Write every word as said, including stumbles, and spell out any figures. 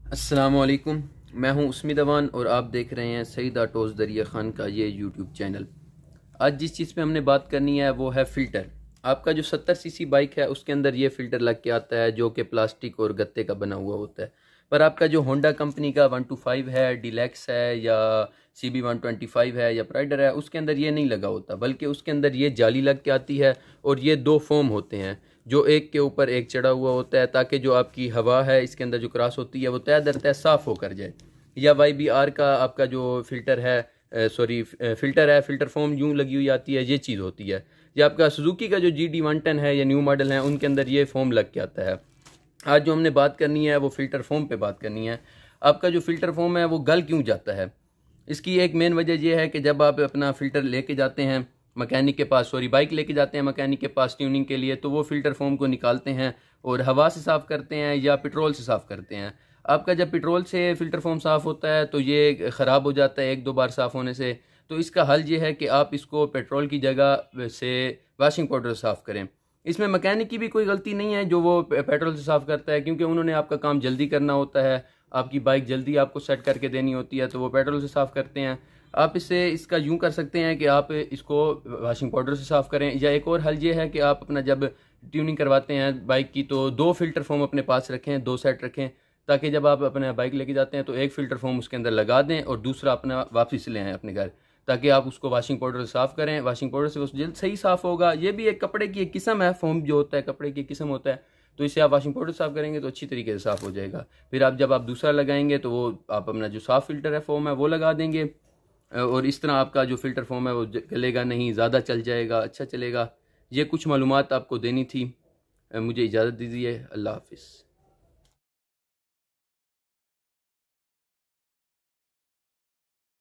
अस्सलामुअलैकुम, मैं हूं उस्मी दवान और आप देख रहे हैं सईद आटोज़ दरिया खान का ये यूट्यूब चैनल। आज जिस चीज़ पे हमने बात करनी है वो है फ़िल्टर। आपका जो सत्तर सीसी बाइक है उसके अंदर ये फ़िल्टर लग के आता है जो कि प्लास्टिक और गत्ते का बना हुआ होता है। पर आपका जो होंडा कंपनी का वन टू फाइव है, डिलैक्स है या C B one twenty five है या प्राइडर है, उसके अंदर ये नहीं लगा होता, बल्कि उसके अंदर ये जाली लग के आती है और ये दो फोम होते हैं जो एक के ऊपर एक चढ़ा हुआ होता है, ताकि जो आपकी हवा है इसके अंदर जो क्रॉस होती है वो तय दर तय साफ़ होकर जाए। या वाई बी आर का आपका जो फ़िल्टर है, सॉरी फ़िल्टर है, फ़िल्टर फोम यूँ लगी हुई आती है, ये चीज़ होती है। या आपका सुजुकी का जो जी डी वन टेन है या न्यू मॉडल है, उनके अंदर ये फोम लग के आता है। आज जो हमने बात करनी है वो फ़िल्टर फोम पे बात करनी है। आपका जो फ़िल्टर फोम है वो गल क्यों जाता है? इसकी एक मेन वजह यह है कि जब आप अपना फ़िल्टर लेके जाते हैं मैकेनिक के पास, सॉरी बाइक लेके जाते हैं मैकेनिक के पास ट्यूनिंग के लिए, तो वो फ़िल्टर फोम को निकालते हैं और हवा से साफ़ करते हैं या पेट्रोल से साफ़ करते हैं। आपका जब पेट्रोल से फ़िल्टर फोम साफ़ होता है तो ये ख़राब हो जाता है एक दो बार साफ़ होने से। तो इसका हल ये है कि आप इसको पेट्रोल की जगह से वाशिंग पाउडर से साफ़ करें। इसमें मैकेनिक की भी कोई गलती नहीं है जो वो पेट्रोल से साफ़ करता है, क्योंकि उन्होंने आपका काम जल्दी करना होता है, आपकी बाइक जल्दी आपको सेट करके देनी होती है, तो वो पेट्रोल से साफ़ करते हैं। आप इससे इसका यूँ कर सकते हैं कि आप इसको वाशिंग पाउडर से साफ़ करें, या एक और हल ये है कि आप अपना जब ट्यूनिंग करवाते हैं बाइक की तो दो फ़िल्टर फोम अपने पास रखें, दो सेट रखें, ताकि जब आप अपना बाइक लेके जाते हैं तो एक फ़िल्टर फोम उसके अंदर लगा दें और दूसरा अपना वापस ले आएँ अपने घर, ताकि आप उसको वाशिंग पाउडर से साफ़ करें। वाशिंग पाउडर से वो जल्द सही साफ़ होगा। ये भी एक कपड़े की एक किस्म है, फोम जो होता है कपड़े की किस्म होता है, तो इसे आप वाशिंग पाउडर साफ़ करेंगे तो अच्छी तरीके से साफ़ हो जाएगा। फिर आप जब आप दूसरा लगाएंगे तो वो आप अपना जो साफ़ फ़िल्टर है फोम है वो लगा देंगे और इस तरह आपका जो फ़िल्टर फोम है वो गलेगा नहीं, ज़्यादा चल जाएगा, अच्छा चलेगा। ये कुछ मालूमात आपको देनी थी। मुझे इजाज़त दीजिए। अल्लाह हाफ़िज़।